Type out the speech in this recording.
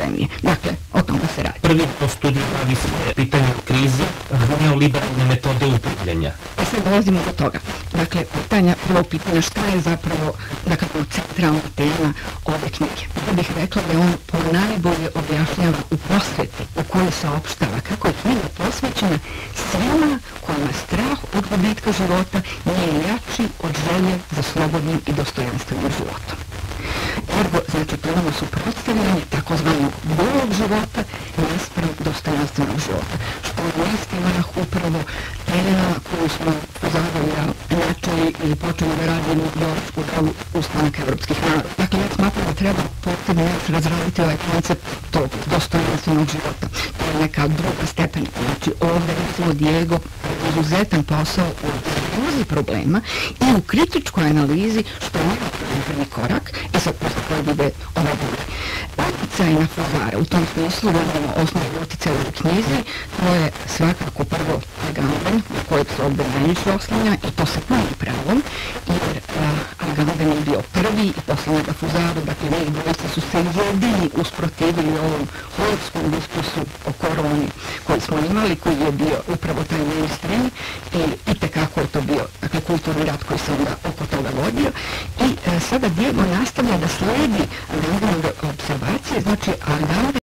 spremnije. Dakle, o tome se radi. Prvi po studiju bavi se pitanje krize, neoliberalne metode upravljanja. Pa sad dolazimo do toga. Dakle, prvo pitanja šta je zapravo centralna tema ove knjige. Ja bih rekla da je on najbolje objašnjava u prosveti u kojoj se opštava, kako je knjiga posvećena svima kojima strah od gubitka života nije jači od želje za slobodnim i dostojanstvenim životom. Ergo, znači, to imamo suprotstavljanje takozvanog golog života naspram dostojanstvenog života, što je istina upravo tema koju smo pozavali načeli i počeli da radimo još u Ustanak evropskih naroda. Dakle, ja smatram da treba potrebno razraditi ovaj koncept tog dostojanstvenog života. To je neka druga stepenika. Znači, ovdje recimo Diego izuzetan posao u analizi problema i u kritičkoj analizi, što je prvi korak, i sad posle koji bude ovaj drugi. Uticaj na Fuzara, u tom smislu vodimo osnovni uticaj u knjizi, to je svakako prvo Agamben, na kojeg se ovdje najviše oslanja, i to sa punim pravom, jer Agamben je bio prvi i posle njega Fuzaru, dakle njih dvojica su se jedini usprotivili ovom horovskom diskursu o koroni koji smo imali, koji je bio upravo taj mainstream i itekako je to bio, dakle, kulturni rat koji se onda oko toga vodio. I sada Diego nastavlja da sledi Agambenove observacije, znači Agamben